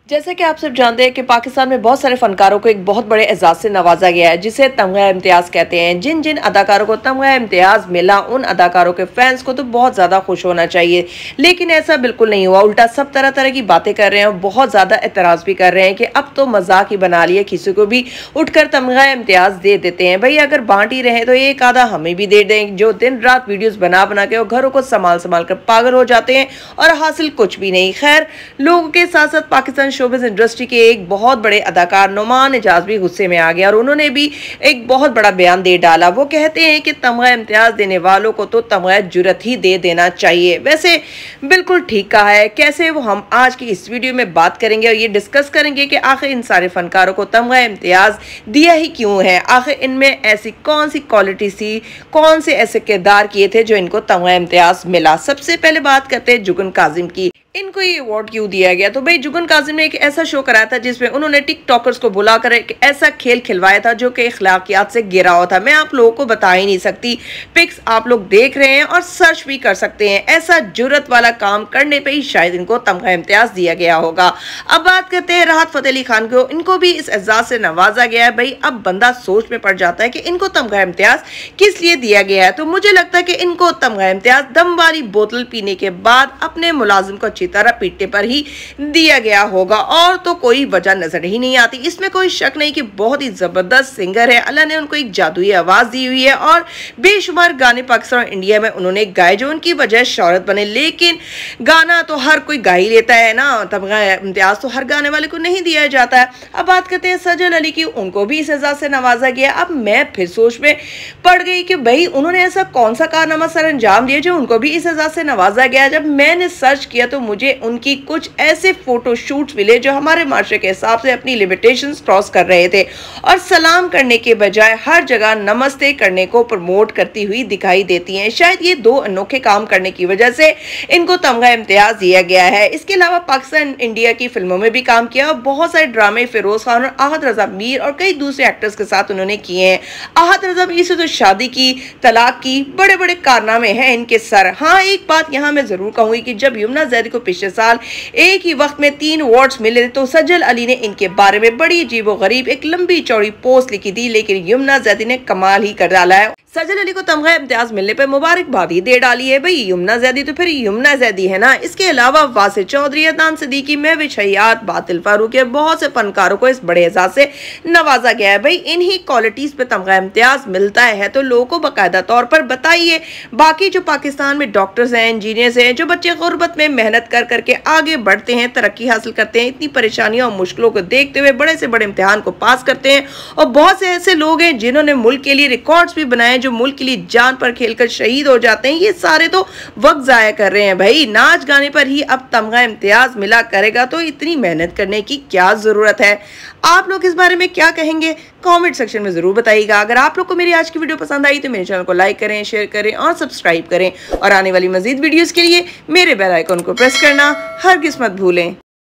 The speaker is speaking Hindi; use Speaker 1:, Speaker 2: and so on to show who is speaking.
Speaker 1: जैसे कि आप सब जानते हैं कि पाकिस्तान में बहुत सारे फनकारों को एक बहुत बड़े एजाज से नवाजा गया है जिसे तमगा इम्तियाज कहते हैं। जिन जिन अदाकारों को तमगा इम्तियाज मिला उन अदाकारों के फैंस को तो बहुत ज्यादा खुश होना चाहिए, लेकिन ऐसा बिल्कुल नहीं हुआ। उल्टा सब तरह तरह की बातें कर रहे हैं और बहुत ज्यादा एतराज भी कर रहे हैं कि अब तो मजाक ही बना लिया, किसी को भी उठकर तमगा इम्तियाज दे देते हैं। भाई अगर बांट ही रहे तो एक आधा हमें भी दे दें, जो दिन रात वीडियोज बना बना के और घरों को संभाल संभाल कर पागल हो जाते हैं और हासिल कुछ भी नहीं। खैर, लोगों के साथ साथ पाकिस्तान शोबिज़ इंडस्ट्री के एक बहुत बड़े अदाकार नुमान एजाज भी गुस्से में आ गया और उन्होंने भी एक बहुत बड़ा बयान दे डाला। वो कहते हैं कि तमगा इम्तियाज देने वालों को तो तमगा जुरत ही दे देना चाहिए। वैसे बिल्कुल ठीक कहा है। कैसे, वो हम आज की इस वीडियो में बात करेंगे और ये डिस्कस करेंगे कि आखिर इन सारे फनकारों को तमगा इम्तियाज दिया ही क्यों है। आखिर इनमें ऐसी कौन सी क्वालिटी थी, कौन से ऐसे किरदार किए थे जो इनको तमगा इम्तियाज मिला। सबसे पहले बात करते हैं जुगन काजिम की। इनको ये अवार्ड क्यों दिया गया? तो भाई जुगन काजिम ने एक ऐसा शो कराया था जिसमें उन्होंने टिकटॉकर्स को बुलाकर एक ऐसा खेल खिलवाया था जो कि अखलाकियात से घिरा हुआ था। मैं आप लोगों को बता ही नहीं सकती, पिक्स आप लोग देख रहे हैं और सर्च भी कर सकते हैं। ऐसा जुर्रत वाला काम करने पे ही शायद इनको तमगा इम्तियाज दिया गया होगा। अब बात करते हैं राहत फतेह अली खान को। इनको भी इस एजाज से नवाजा गया है। भाई अब बंदा सोच में पड़ जाता है कि इनको तमगा इम्तियाज किस लिए दिया गया है। तो मुझे लगता है कि इनको तमगा इम्तियाज दम वाली बोतल पीने के बाद अपने मुलाजिम को तरह पीटने पर ही दिया गया होगा, और तो कोई वजह नजर ही नहीं आती। इसमें कोई शक नहीं कि बहुत ही जबरदस्त सिंगर है। अल्लाह ने उनको एक जादुई आवाज दी हुई है और बेशुमार गाने पाकिस्तान और इंडिया में उन्होंने गाए जो उनकी वजह शोहरत बने। लेकिन गाना तो हर कोई गा ही लेता है ना, तमगा इम्तियाज तो हर गाने वाले को नहीं दिया जाता है। अब बात करते हैं सजल अली की। उनको भी इस एजाज से नवाजा गया। अब मैं फिर सोच में पड़ गई कि भाई उन्होंने ऐसा कौन सा कारनामा सर अंजाम दिया जो उनको भी इस एजाज से नवाजा गया। जब मैंने सर्च किया तो मुझे उनकी कुछ ऐसे फोटो शूट्स मिले जो हमारे माशरे के हिसाब से अपनी लिमिटेशंस क्रॉस कर रहे थे और सलाम करने के बजाय हर जगह नमस्ते करने को प्रमोट करती हुई दिखाई देती हैं। शायद ये दो अनोखे काम करने की वजह से इनको तमगा इम्तियाज दिया गया है। इसके अलावा पाकिस्तान इंडिया की फिल्मों में भी काम किया और बहुत सारे ड्रामे फिरोज खान और आहत रजा मीर और कई दूसरे एक्टर्स के साथ उन्होंने किए हैं। आहत रजा मीर से तो शादी की, तलाक की, बड़े बड़े कारनामे हैं इनके सर। हाँ, एक बात यहाँ मैं जरूर कहूंगी कि जब यमुना जैदी को पिछले साल एक ही वक्त में 3 अवार्ड्स मिले तो सजल अली ने इनके बारे में बड़ी अजीबोगरीब एक लंबी चौड़ी पोस्ट लिखी थी, लेकिन यमुना जैदी ने कमाल ही कर डाला है। सजल अली को तमगा इम्तियाज मिलने पर मुबारकबाद ही दे डाली है। भाई यमुना जैदी तो फिर यमुना जैदी है ना। इसके अलावा वासिर चौधरी, अदनान सिद्दीकी, महविश हयात, बातिल फारूकी, बहुत से फनकारों को इस बड़े एजाज से नवाजा गया है। भाई इन्हीं क्वालिटीज पे तमगा इम्तियाज मिलता है तो लोगों को बाकायदा तौर पर बताइए। बाकी जो पाकिस्तान में डॉक्टर्स हैं, इंजीनियर्स हैं, जो बच्चे गुर्बत में मेहनत कर करके आगे बढ़ते हैं, तरक्की हासिल करते हैं, इतनी परेशानियों और मुश्किलों को देखते हुए बड़े से बड़े इम्तिहान को पास करते हैं, और बहुत से ऐसे लोग हैं जिन्होंने मुल्क के लिए रिकॉर्ड्स भी बनाए, जो मुल्क के लिए जान पर खेलकर शहीद हो जाते हैं। ये सारे तो वक्त जाया कर रहे हैं। भाई नाच गाने पर ही अब तमगा इम्तियाज मिला करेगा तो इतनी मेहनत करने की क्या जरूरत है? आप लोग इस बारे में क्या कहेंगे? कमेंट सेक्शन में जरूर बताइएगा। अगर आप लोग को मेरी आज की वीडियो पसंद आई तो मेरे चैनल को लाइक करें, शेयर करें और सब्सक्राइब करें, और आने वाली मजीद वीडियोस के लिए मेरे बेल आइकन को प्रेस करना हरगिज़ मत भूलें।